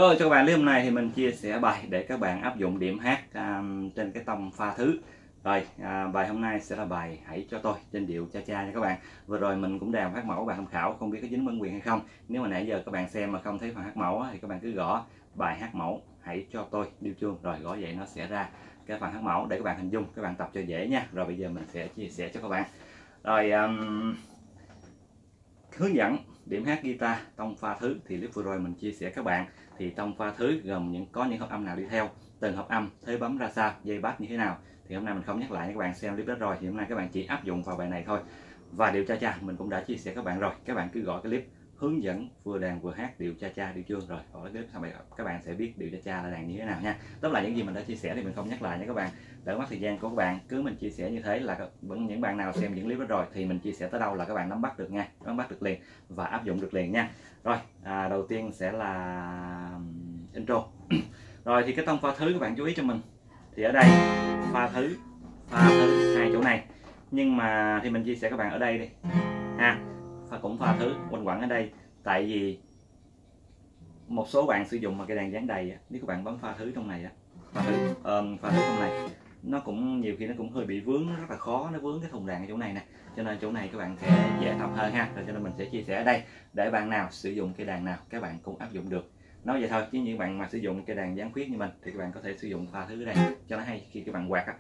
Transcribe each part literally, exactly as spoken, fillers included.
Rồi cho các bạn, hôm nay thì mình chia sẻ bài để các bạn áp dụng điểm hát um, trên cái tông pha thứ. Rồi à, bài hôm nay sẽ là bài Hãy Cho Tôi trên điệu cha cha nha các bạn. Vừa rồi mình cũng đàn phát mẫu bạn tham khảo, không biết có dính bản quyền hay không. Nếu mà nãy giờ các bạn xem mà không thấy phần hát mẫu thì các bạn cứ gõ bài hát mẫu Hãy Cho Tôi điêu chuông, rồi gõ vậy nó sẽ ra cái phần hát mẫu để các bạn hình dung, các bạn tập cho dễ nha. Rồi bây giờ mình sẽ chia sẻ cho các bạn. Rồi um, hướng dẫn điểm hát guitar tông pha thứ thì lúc vừa rồi mình chia sẻ các bạn thì tông pha thứ gồm những có những hợp âm nào đi theo, từng hợp âm, thế bấm ra sao, dây bass như thế nào, thì hôm nay mình không nhắc lại, các bạn xem clip đó rồi thì hôm nay các bạn chỉ áp dụng vào bài này thôi. Và điệu cha cha mình cũng đã chia sẻ các bạn rồi, các bạn cứ gọi cái clip hướng dẫn vừa đàn vừa hát điệu cha cha điệu chuông, rồi ở cái clip sau này các bạn sẽ biết điệu cha cha là đàn như thế nào nha. Tóm lại những gì mình đã chia sẻ thì mình không nhắc lại nha các bạn, đỡ mất thời gian của các bạn. Cứ mình chia sẻ như thế là vẫn những bạn nào xem những clip đó rồi thì mình chia sẻ tới đâu là các bạn nắm bắt được nha, nắm bắt được liền và áp dụng được liền nha. Rồi à, đầu tiên sẽ là intro. Rồi thì cái tông pha thứ các bạn chú ý cho mình, thì ở đây pha thứ pha thứ hai chỗ này, nhưng mà thì mình chia sẻ các bạn ở đây đi ha, pha cũng pha thứ quanh quẩn ở đây, tại vì một số bạn sử dụng mà cái đàn dáng đầy á, nếu các bạn bấm pha thứ trong này á, pha thứ um, pha thứ trong này nó cũng nhiều khi nó cũng hơi bị vướng, nó rất là khó, nó vướng cái thùng đàn ở chỗ này nè, cho nên chỗ này các bạn sẽ dễ tập hơn ha. Rồi cho nên mình sẽ chia sẻ ở đây để bạn nào sử dụng cây đàn nào các bạn cũng áp dụng được. Nói vậy thôi, chứ những bạn mà sử dụng cây đàn dáng khuyết như mình thì các bạn có thể sử dụng pha thứ ở đây cho nó hay khi các bạn quạt á.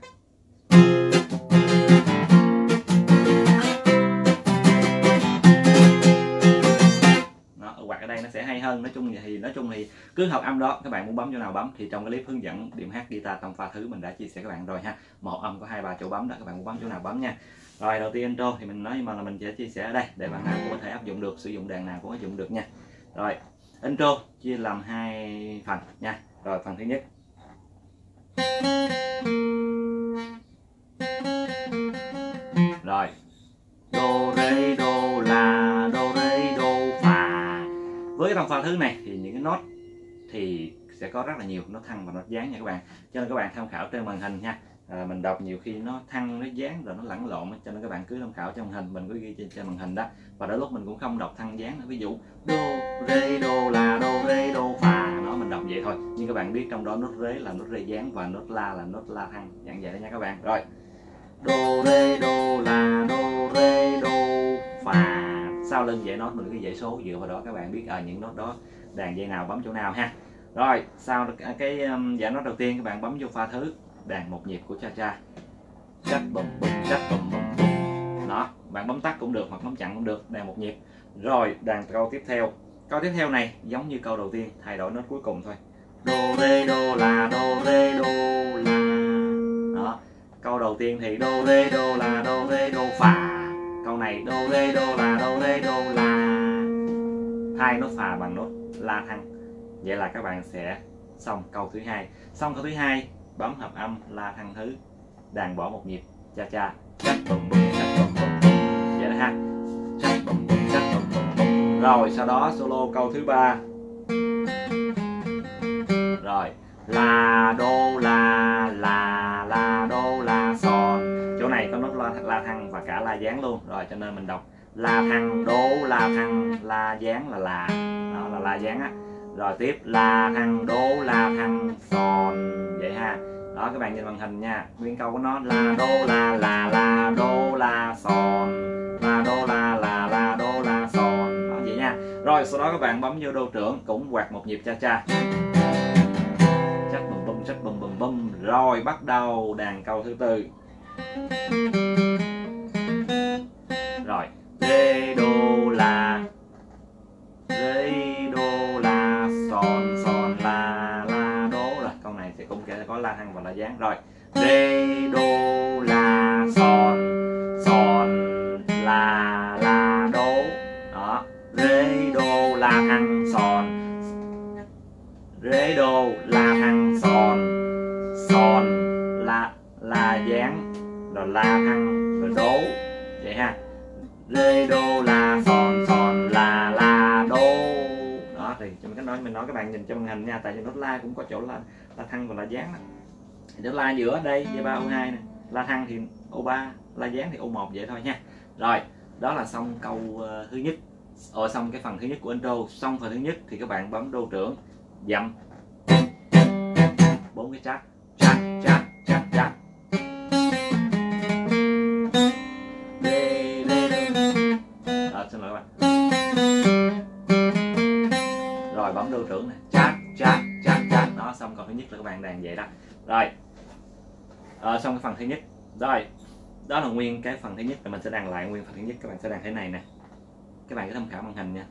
Nó ở quạt ở đây nó sẽ hay hơn. Nói chung thì nói chung thì cứ hợp âm đó, các bạn muốn bấm chỗ nào bấm, thì trong cái clip hướng dẫn điểm hát guitar tông pha thứ mình đã chia sẻ các bạn rồi ha. Một âm có hai ba chỗ bấm đó, các bạn muốn bấm chỗ nào bấm nha. Rồi đầu tiên intro thì mình nói nhưng mà là mình sẽ chia sẻ ở đây để bạn nào cũng có thể áp dụng được, sử dụng đàn nào cũng áp dụng được nha. Rồi intro chia làm hai phần nha. Rồi phần thứ nhất rồi do re do la do re do phà. Với cái tông pha thứ này thì những cái nốt thì sẽ có rất là nhiều nốt thăng và nốt dáng nha các bạn, cho nên các bạn tham khảo trên màn hình nha. À, mình đọc nhiều khi nó thăng nó dáng rồi nó lẫn lộn, cho nên các bạn cứ tham khảo trên màn hình, mình có ghi trên, trên màn hình đó. Và đôi lúc mình cũng không đọc thăng dáng, ví dụ do re do la do re do phà đó, mình đọc vậy thôi, nhưng các bạn biết trong đó nốt rế là nốt rê dáng và nốt la là nốt la thăng, dạng vậy đó nha các bạn. Rồi do re do la do re do phà, sau lưng dãy nốt mình cứ dãy số, dựa vào đó các bạn biết ở à, những nốt đó đàn dây nào bấm chỗ nào ha. Rồi sau cái um, dãy nốt đầu tiên các bạn bấm vô pha thứ, đàn một nhịp của cha cha, chắc bùm bùm chắc bùm bùm bùm đó, bạn bấm tắt cũng được hoặc bấm chặn cũng được, đàn một nhịp. Rồi đàn câu tiếp theo, câu tiếp theo này giống như câu đầu tiên, thay đổi nốt cuối cùng thôi, do re do la do re do la đó. Câu đầu tiên thì do re do la do re do phà, câu này do re do la do re do la, hai nốt phà bằng nốt la thăng. Vậy là các bạn sẽ xong câu thứ hai. Xong câu thứ hai bấm hợp âm la thăng thứ, đàn bỏ một nhịp cha cha, chắc bùm bùm chắc bùm bùm bùm, vậy đó ha, chắc bùm bùm chắc bùm bùm bùm. Rồi sau đó solo câu thứ ba, rồi la đô la la la đô la son, chỗ này có nốt la, la thăng và cả la dáng luôn, rồi cho nên mình đọc la thăng đố la thăng la dáng là là đó, là la dáng á. Rồi tiếp la thăng đố la thăng son, vậy ha. Đó các bạn nhìn màn hình nha, nguyên câu của nó la đô la la la đô la son, la đô la la la đô la son, đó vậy nha. Rồi sau đó các bạn bấm vô đô trưởng, cũng quạt một nhịp cha cha, chắc bùm bùm chắc bùm bùm bùm. Rồi bắt đầu đàn câu thứ tư, rồi rê đô la rê đô la son son la la đố, rồi câu này sẽ cũng sẽ có la thăng và la dáng. Rồi rê đô la son son la la đố đó, rê đô la thăng son rê đô la thăng son son la la dáng rồi la thăng rồi đố, vậy ha, rê đô la son son la la đố đó. Thì trong cái nói mình nói các bạn nhìn cho màn hình nha, tại vì nốt la cũng có chỗ là la thăng và la dáng đó. Nốt la giữa đây dây ba ô hai nè, la thăng thì ô ba, la dáng thì ô một, vậy thôi nha. Rồi đó là xong câu uh, thứ nhất, ở xong cái phần thứ nhất của intro. Xong phần thứ nhất thì các bạn bấm đô trưởng, dặm, bốn cái chắc chắc chắc chắc chắc, rê rê à, xin lỗi các bạn. Rồi bấm đô trưởng này, chắc chắc chắc chắc đó. Xong câu thứ nhất là các bạn đàn vậy đó. Rồi à, xong cái phần thứ nhất. Rồi đó là nguyên cái phần thứ nhất, là mình sẽ đàn lại nguyên phần thứ nhất. Các bạn sẽ đàn thế này nè, các bạn cứ tham khảo màn hình nha.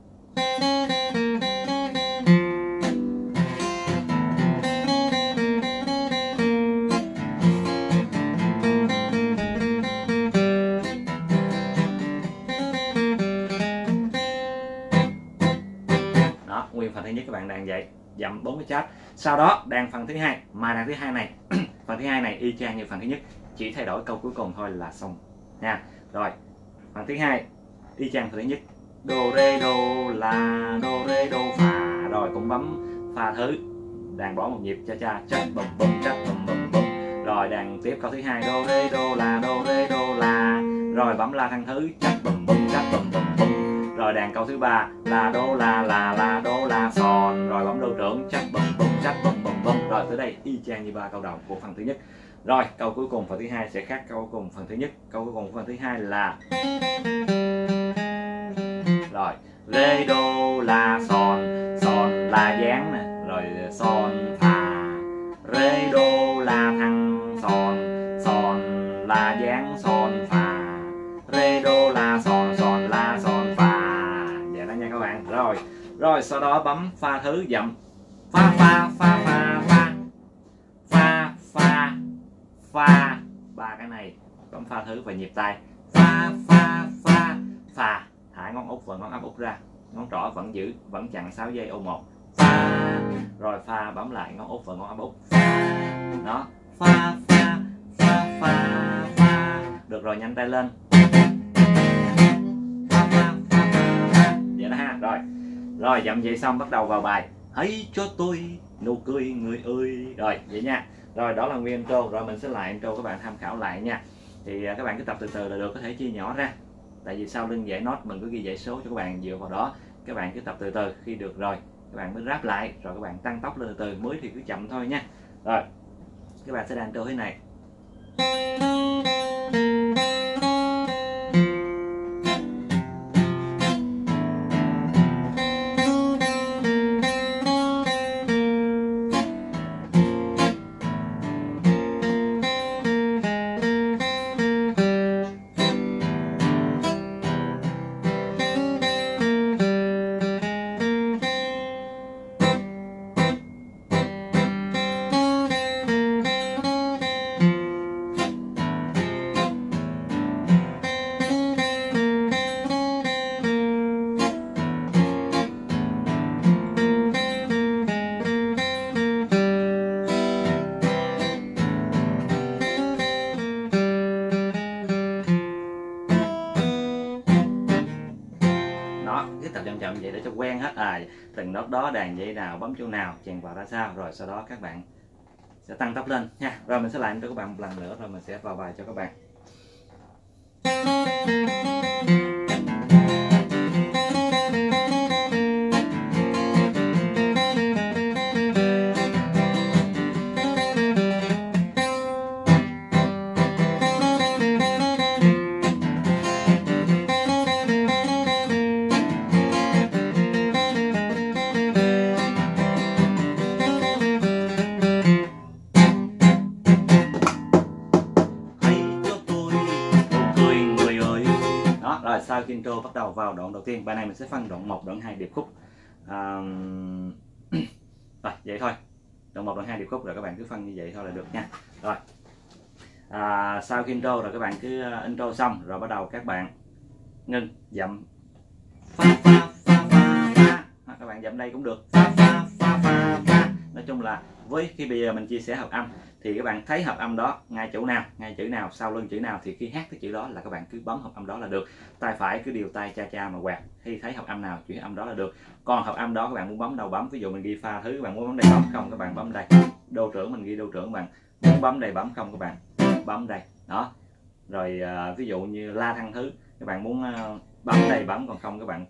Đó, nguyên phần thứ nhất các bạn đàn vậy, dặm bốn cái chát. Sau đó đàn phần thứ hai, mà đàn thứ hai này phần thứ hai này y chang như phần thứ nhất, chỉ thay đổi câu cuối cùng thôi là xong nha. Rồi phần thứ hai y chang phần thứ nhất, đô rê đô la đô rê đô phà. Rồi cũng bấm pha thứ, đàn bỏ một nhịp cha cha chắc bùm bùm chắc bùm bùm bùm. Rồi đàn tiếp câu thứ hai, đô rê đô la đô rê đô la. Rồi bấm la thăng thứ, chắc bùm bùm chắc bùm bùm bùm. Rồi đàn câu thứ ba là đô la là la đô la son. Rồi bấm đô trưởng, chắc bùm bùm chắc bùm bùm bùm. Rồi tới đây y chang như ba câu đầu của phần thứ nhất. Rồi câu cuối cùng phần thứ hai sẽ khác câu cuối cùng phần thứ nhất. Câu cuối cùng phần thứ hai là rồi rê đô la son, son la dáng nè, rồi son phà, rê đô la thăng son, son la dáng son phà, rê đô la son, son la son phà. Vậy đó nha các bạn. Rồi rồi sau đó bấm pha thứ dặm, pha pha pha pha pha pha pha pha, ba cái này bấm pha thứ và nhịp tay, pha pha pha pha. Thả ngón út và ngón áp út ra, ngón trỏ vẫn giữ, vẫn chặn sáu giây ô một, pha. Rồi pha bấm lại ngón út và ngón áp út, pha. Đó, pha pha pha pha pha. Được rồi, nhanh tay lên, pha pha pha pha. Vậy đó ha. Rồi rồi dặm vậy xong bắt đầu vào bài hãy cho tôi nụ cười người ơi. Rồi vậy nha. Rồi đó là nguyên intro. Rồi mình sẽ lại intro, các bạn tham khảo lại nha. Thì các bạn cứ tập từ từ là được, có thể chia nhỏ ra. Tại vì sau lưng dãy nốt mình có ghi dãy số cho các bạn, dựa vào đó các bạn cứ tập từ từ, khi được rồi các bạn mới ráp lại, rồi các bạn tăng tốc lên từ từ, mới thì cứ chậm thôi nha. Rồi các bạn sẽ đàn intro thế này. Tập chậm chậm vậy để cho quen hết à, từng nốt đó đàn dây nào, bấm chỗ nào, chèn vào ra sao. Rồi sau đó các bạn sẽ tăng tốc lên nha. Rồi mình sẽ lại cho các bạn một lần nữa, rồi mình sẽ vào bài cho các bạn. Sau khi intro bắt đầu vào đoạn đầu tiên, bài này mình sẽ phân đoạn một, đoạn hai điệp khúc. À, rồi vậy thôi, đoạn một, đoạn hai điệp khúc, rồi các bạn cứ phân như vậy thôi là được nha. Rồi à, sau khi intro rồi các bạn cứ intro xong rồi bắt đầu các bạn ngưng dặm pha pha pha pha pha. À, các bạn dặm đây cũng được, pha pha pha pha pha. Nói chung là với khi bây giờ mình chia sẻ hợp âm thì các bạn thấy hợp âm đó ngay chỗ nào, ngay chữ nào, sau lưng chữ nào thì khi hát cái chữ đó là các bạn cứ bấm hợp âm đó là được. Tay phải cứ điều tay cha cha mà quạt, khi thấy hợp âm nào chữ âm đó là được. Còn hợp âm đó các bạn muốn bấm đâu bấm, ví dụ mình ghi pha thứ, các bạn muốn bấm đây bấm không, các bạn bấm đây. Đô trưởng mình ghi đô trưởng, bạn muốn bấm đây bấm không, các bạn bấm đây. Đó. Rồi à, ví dụ như la thăng thứ, các bạn muốn à, bấm đây bấm, còn không các bạn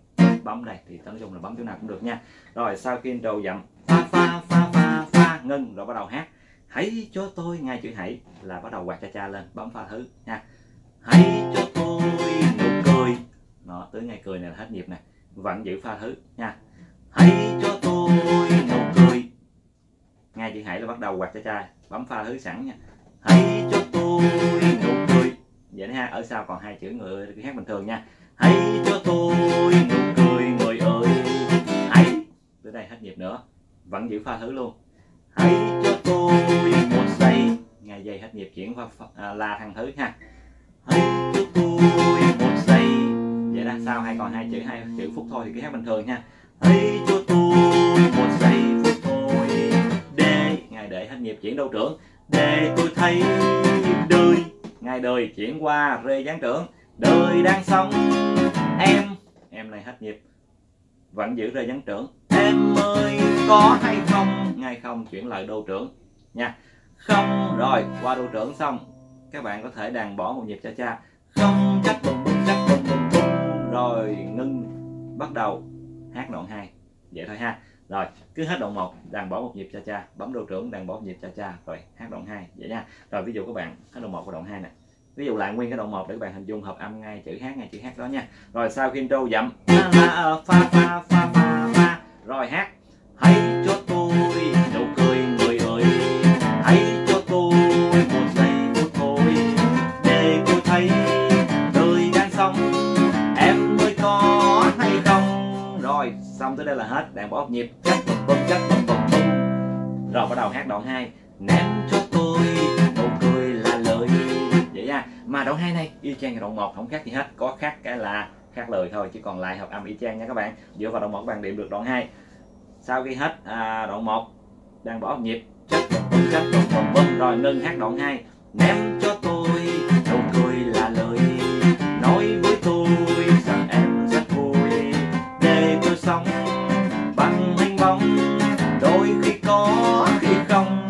bấm đây, thì nói chung là bấm chỗ nào cũng được nha. Rồi sau khi intro dặm pha pha pha pha pha ngưng rồi bắt đầu hát hãy cho tôi, ngay chữ hãy là bắt đầu quạt cha cha lên, bấm pha thứ nha. Hãy cho tôi nụ cười, đó tới ngay cười này là hết nhịp nè, vẫn giữ pha thứ nha. Hãy cho tôi nụ cười, ngay chữ hãy là bắt đầu quạt cha cha, bấm pha thứ sẵn nha. Hãy cho tôi nụ cười, vậy ha, ở sau còn hai chữ người hát bình thường nha. Hãy cho tôi nụ cười người ơi, hãy, tới đây hết nhịp nữa, vẫn giữ pha thứ luôn. Hãy cho tôi một giây, ngay giây hết nhịp chuyển qua à, la thăng thứ ha. Hãy cho tôi một giây, vậy đó, sau hai còn hai chữ hai chữ phút thôi thì cứ hát bình thường nha. Hãy cho tôi một giây phút thôi, để ngay để hết nhịp chuyển đâu trưởng, để tôi thấy đời, ngay đời chuyển qua rê gián trưởng, đời đang sống em, em này hết nhịp, vẫn giữ rê gián trưởng, em ơi có hay không, ngay không chuyển lại đô trưởng nha. Không, rồi qua đô trưởng xong các bạn có thể đàn bỏ một nhịp cha cha, không chắc bùm bùm chắc bùm bùm bùm, rồi ngưng bắt đầu hát đoạn hai, vậy thôi ha. Rồi cứ hết đoạn một đàn bỏ một nhịp cha cha, bấm đô trưởng đàn bỏ một nhịp cha cha, rồi hát đoạn hai vậy nha. Rồi ví dụ các bạn hết đoạn một và đoạn hai nè, ví dụ lại nguyên cái đoạn một để các bạn hình dung hợp âm ngay chữ hát ngay chữ hát đó nha. Rồi sau khi intro dặm pha pha pha pha pha pha, rồi hát hãy cho tôi nụ cười người ơi, hãy cho tôi một giây phút thôi, để tôi thấy đời đang sống em ơi có hay không. Rồi xong tới đây là hết, đàn bỏ một nhịp chắc bùm bùm chắc bùm bùm bùm, rồi bắt đầu hát đoạn hai, ném cho tôi nụ cười là lời, vậy nha. Mà đoạn hai này y chang đoạn một, không khác gì hết, có khác cái là khác lời thôi, chứ còn lại hợp âm y chang nha các bạn. Dựa vào đoạn một các bạn điệu được đoạn hai. Sau khi hết à, đoạn một đang bỏ một nhịp chắc bùm bùm chắc bùm bùm bùm, rồi ngưng hát đoạn hai, ném cho tôi nụ cười là lời, nói với tôi rằng em rất vui, để tôi sống bằng hình bóng, đôi khi có khi không.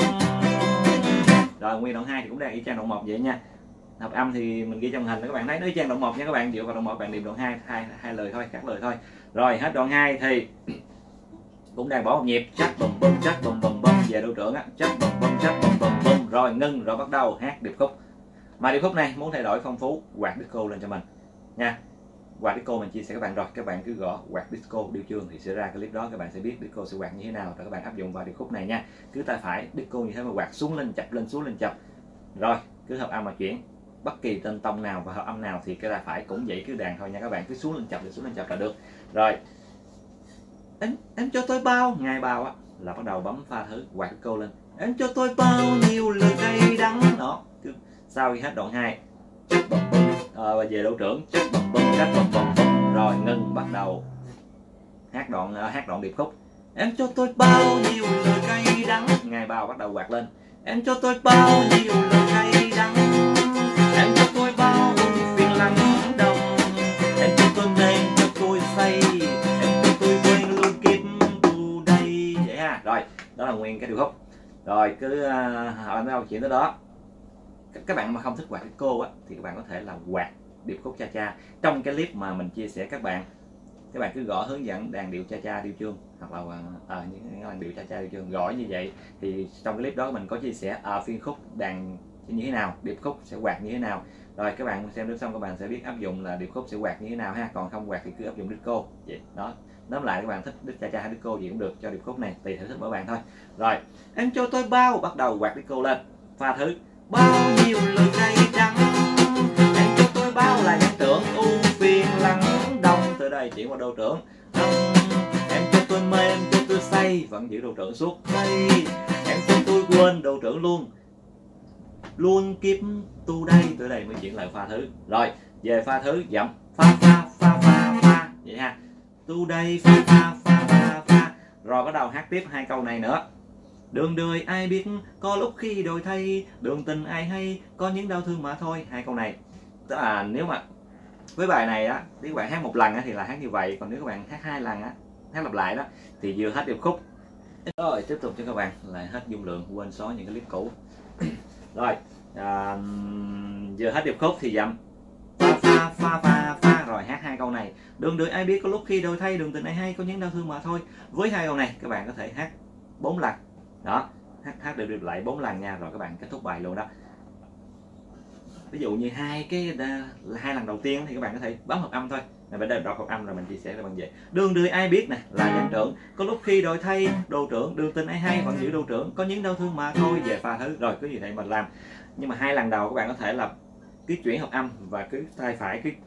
Rồi nguyên đoạn hai thì cũng đang y chang đoạn một vậy nha. Hợp âm thì mình ghi trong hình để các bạn thấy nó y chang đoạn một nha các bạn. Dựa vào đoạn một bạn điệp đoạn hai, hai hai lời thôi, khác lời thôi. Rồi hết đoạn hai thì cũng đang bỏ một nhịp chắc bùm bùm chắc bùm bùm bùm, về đô trưởng á, chắc bùm bùm chắc bùm bùm bùm, rồi ngưng rồi bắt đầu hát điệp khúc. Mà điệp khúc này muốn thay đổi phong phú, quạt disco lên cho mình nha. Quạt disco mình chia sẻ các bạn rồi, các bạn cứ gõ quạt disco điệu chương thì sẽ ra clip đó, các bạn sẽ biết disco sẽ quạt như thế nào, rồi các bạn áp dụng vào điệp khúc này nha. Cứ tay phải disco như thế mà quạt xuống lên chập lên xuống lên chập, rồi cứ hợp âm mà chuyển bất kỳ tên tông nào và hợp âm nào thì cái tay phải cũng vậy, cứ đàn thôi nha các bạn, cứ xuống lên chập lên xuống lên chập là được. Rồi em em cho tôi bao, ngay bao á là bắt đầu bấm pha thứ quạt cô lên, em cho tôi bao nhiêu lời cay đắng đó. Sau khi hết đoạn hai chắc bùm bùm à, về đô trưởng chắc bùm bùm chắc bùm bùm bùm, rồi ngưng bắt đầu hát đoạn uh, hát đoạn điệp khúc, em cho tôi bao nhiêu lời cay đắng, ngay bao bắt đầu quạt lên, em cho tôi bao nhiêu lời cay đắng, em cho tôi bao phiền lắng đồng, em cho tôi mê cho tôi say, em cho tôi quên luôn kiếp tu đây, vậy ha. Rồi đó là nguyên cái điệp khúc. Rồi cứ hỏi mấy câu chuyện tới đó. Các bạn mà không thích quạt disco á thì các bạn có thể là quạt điệp khúc cha cha. Trong cái clip mà mình chia sẻ các bạn, các bạn cứ gõ hướng dẫn đàn điệu cha cha điệu chương, hoặc là à, những đàn điệu cha cha điệu chương, gõ như vậy thì trong cái clip đó mình có chia sẻ à, phiên khúc đàn như thế nào, điệp khúc sẽ quạt như thế nào. Rồi các bạn xem được xong các bạn sẽ biết áp dụng là điệp khúc sẽ quạt như thế nào ha. Còn không quạt thì cứ áp dụng disco vậy đó. Nóm lại các bạn thích cha cha hay disco gì cũng được cho điệp khúc này, tùy thể thích của bạn thôi. Rồi em cho tôi bao, bắt đầu quạt disco lên, pha thứ bao nhiêu lời cay đắng, em cho tôi bao là nhãn tưởng ưu phiền lắng đông, từ đây chuyển qua đô trưởng, em cho tôi mê em cho tôi say, vẫn giữ đô trưởng suốt đây, em cho tôi quên đô trưởng luôn luôn kiếp tu đây, từ đây mới chuyển lại pha thứ. Rồi về pha thứ dặm pha pha pha pha pha vậy ha, tu đây pha pha pha pha pha, rồi bắt đầu hát tiếp hai câu này nữa. Đường đời ai biết có lúc khi đổi thay, đường tình ai hay có những đau thương mà thôi. Hai câu này tức là nếu mà với bài này á, nếu các bạn hát một lần á, thì là hát như vậy, còn nếu các bạn hát hai lần á, hát lặp lại đó thì vừa hết điệp khúc. Rồi tiếp tục cho các bạn lại hết dung lượng, quên xóa những cái clip cũ. Rồi à, vừa hết điệp khúc thì dặm fa fa fa fa. Rồi hát hai câu này. Đường đời ai biết có lúc khi đổi thay, đường tình ai hay có những đau thương mà thôi. Với hai câu này các bạn có thể hát bốn lần. Đó, hát hát đều đều lại bốn lần nha, rồi các bạn kết thúc bài luôn đó. Ví dụ như hai cái hai lần đầu tiên thì các bạn có thể bấm hợp âm thôi. Này bên đây đọc hợp âm rồi mình chia sẻ cho bạn vậy. Đường đời ai biết nè là giảng trưởng, có lúc khi đổi thay đô trưởng, đường tình ai hay vẫn giữ đô trưởng, có những đau thương mà thôi về pha thứ. Rồi cứ như vậy mình làm. Nhưng mà hai lần đầu các bạn có thể là cứ chuyển hợp âm và cứ tay phải cứ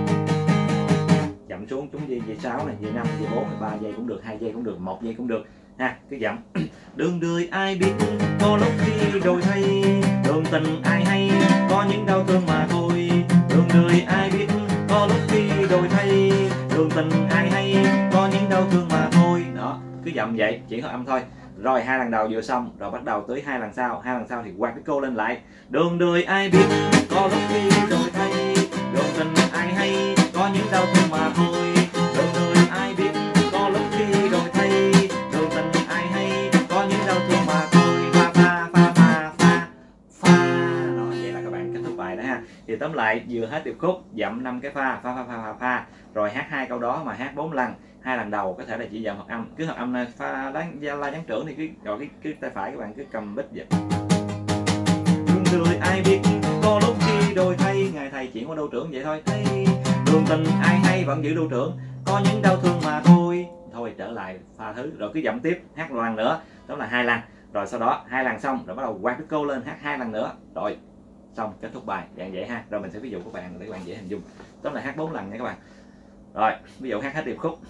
chậm xuống, chúng dây dây sáu này, dây năm, dây bốn, ba giây cũng được, hai giây cũng được, một giây cũng được ha, cứ chậm. Đường đời ai biết có lúc khi đổi thay, đường tình ai hay có những đau thương mà thôi. Đường đời ai biết có lúc khi đổi thay, đường tình ai hay có những đau thương mà thôi. Đó, cứ chậm vậy, chuyển hợp âm thôi. Rồi hai lần đầu vừa xong, rồi bắt đầu tới hai lần sau, hai lần sau thì quạt cái cô lên lại. Đường đời ai biết có lúc khi đổi thay, đường tình ai hay có những đau thương mà thôi. Đường đời ai biết có lúc khi đổi thay, đường tình ai hay có những đau thương mà thôi. Pha pha pha pha pha pha. Đó, vậy là các bạn kết thúc bài đó ha. Thì tóm lại vừa hết điệp khúc, dậm năm cái pha, pha pha pha pha pha. Rồi hát hai câu đó mà hát bốn lần. Hai lần đầu có thể là chỉ dậm hợp âm, cứ hợp âm này pha đánh la gián trưởng thì cứ rồi cái cái tay phải các bạn cứ cầm bích vậy. Đường đời ai biết có lúc khi đổi thay, ngài thầy chuyển qua đô trưởng vậy thôi. Hey, đường tình ai hay vẫn giữ đô trưởng, có những đau thương mà thôi. Thôi trở lại pha thứ, rồi cứ dậm tiếp hát một lần nữa, đó là hai lần. Rồi sau đó hai lần xong rồi bắt đầu quạt cái cô lên hát hai lần nữa, rồi xong kết thúc bài dạng vậy ha. Rồi mình sẽ ví dụ các bạn để các bạn dễ hình dung. Đó là hát bốn lần nha các bạn. Rồi ví dụ hát hết điệp khúc.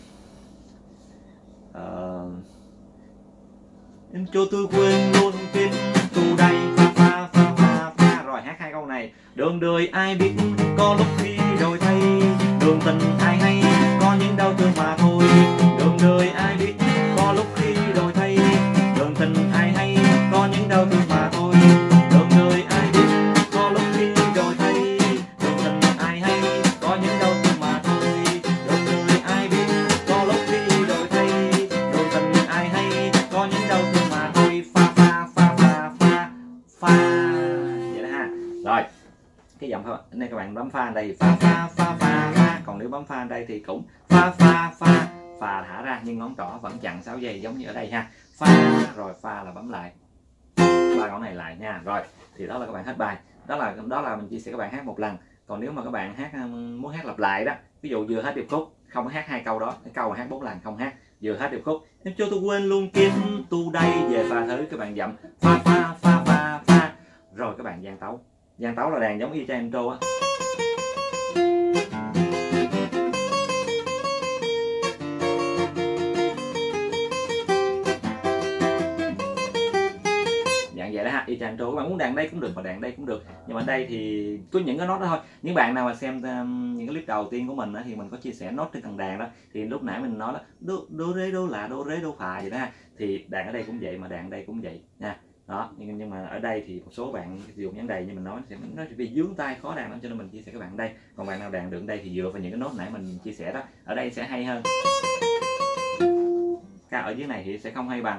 Uh, em cho tôi quên luôn kết tù đây, pha pha pha pha pha. Rồi hát hai câu này. Đường đời ai biết có lúc khi đổi thay, đường tình ai hay có những đau thương mà thôi. Đường đời ai biết có lúc khi đổi thay, đường tình ai hay có những đau thương mà thôi. Đường đời ai biết có lúc khi đổi thay, đường tình ai hay có những đau thương mà thôi. Đường đời ai biết có lúc khi đổi thay, đường tình ai hay có những đau thương mà thôi. Pha pha pha pha pha pha. Vậy đó ha. Rồi cái giọng thôi nên các bạn bấm pha ở đây pha pha pha pha pha. Còn nếu bấm pha ở đây thì cũng pha pha pha. Phà thả ra nhưng ngón trỏ vẫn chặn sáu giây giống như ở đây ha. Pha rồi pha là bấm lại ba ngón này lại nha. Rồi thì đó là các bạn hết bài. Đó là đó là mình chia sẻ các bạn hát một lần. Còn nếu mà các bạn hát muốn hát lặp lại đó, ví dụ vừa hết điệp khúc không hát hai câu đó, cái câu mà hát bốn lần không hát, vừa hết điệp khúc em cho tôi quên luôn kiếm tu đây về pha thứ, các bạn dậm pha pha pha pha pha. Rồi các bạn gian tấu. Gian tấu là đàn giống y chang intro á. Dạng vậy đó ha, y chang intro. Các bạn muốn đàn đây cũng được mà đàn đây cũng được. Nhưng mà ở đây thì có những cái nốt đó thôi. Những bạn nào mà xem um, những cái clip đầu tiên của mình đó, thì mình có chia sẻ nốt trên cần đàn đó. Thì lúc nãy mình nói là đô đô rê đô là đô rê đô phà vậy đó ha. Thì đàn ở đây cũng vậy mà đàn ở đây cũng vậy nha. Đó, nhưng, nhưng mà ở đây thì một số bạn sử dụng nhấn đầy như mình nói thì nó bị vướng tay khó đàn lắm, cho nên mình chia sẻ các bạn đây. Còn bạn nào đàn được đây thì dựa vào những cái nốt nãy mình chia sẻ đó, ở đây sẽ hay hơn. Ca ở dưới này thì sẽ không hay bằng,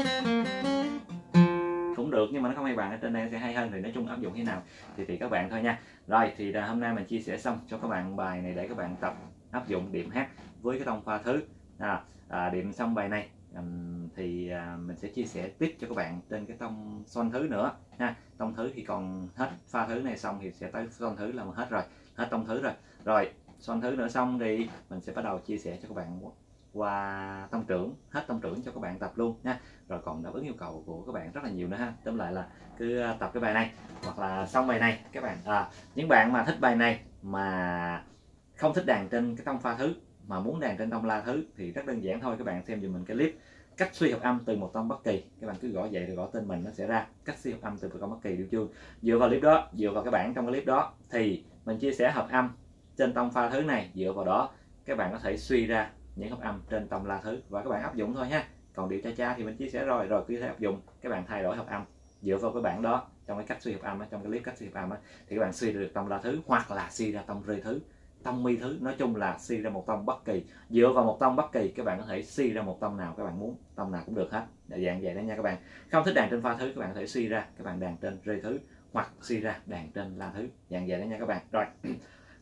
cũng được nhưng mà nó không hay bằng, ở trên đây sẽ hay hơn. Thì nói chung áp dụng thế nào thì thì các bạn thôi nha. Rồi thì hôm nay mình chia sẻ xong cho các bạn bài này để các bạn tập áp dụng điểm hát với cái tông pha thứ. À, à, điểm xong bài này um, thì à, mình sẽ chia sẻ tiếp cho các bạn trên cái tông son thứ nữa ha. Tông thứ thì còn hết pha thứ này xong thì sẽ tới son thứ là hết rồi, hết tông thứ rồi. Rồi son thứ nữa xong thì mình sẽ bắt đầu chia sẻ cho các bạn qua tông trưởng, hết tông trưởng cho các bạn tập luôn nha. Rồi còn đáp ứng yêu cầu của các bạn rất là nhiều nữa ha. Tóm lại là cứ tập cái bài này hoặc là xong bài này các bạn. À, những bạn mà thích bài này mà không thích đàn trên cái tông pha thứ mà muốn đàn trên tông la thứ thì rất đơn giản thôi. Các bạn xem giùm mình cái clip cách suy hợp âm từ một tông bất kỳ. Các bạn cứ gõ vậy rồi gõ tên mình, nó sẽ ra cách suy hợp âm từ một tông bất kỳ điệu chương. Dựa vào clip đó, dựa vào các bạn trong cái clip đó thì mình chia sẻ hợp âm trên tông pha thứ này. Dựa vào đó các bạn có thể suy ra những hợp âm trên tông la thứ và các bạn áp dụng thôi ha. Còn điệu cha cha thì mình chia sẻ rồi, rồi cứ thể áp dụng. Các bạn thay đổi hợp âm dựa vào cái bảng đó trong cái cách suy hợp âm đó, trong cái clip cách suy hợp âm đó, thì các bạn suy được tông la thứ hoặc là suy ra tông rê thứ, tông mi thứ. Nói chung là suy ra một tông bất kỳ. Dựa vào một tông bất kỳ các bạn có thể suy ra một tông nào các bạn muốn, tông nào cũng được hết. Dạng vậy đó nha các bạn. Không thích đàn trên pha thứ các bạn có thể suy ra các bạn đàn trên rê thứ hoặc suy ra đàn trên la thứ. Dạng vậy đó nha các bạn. Rồi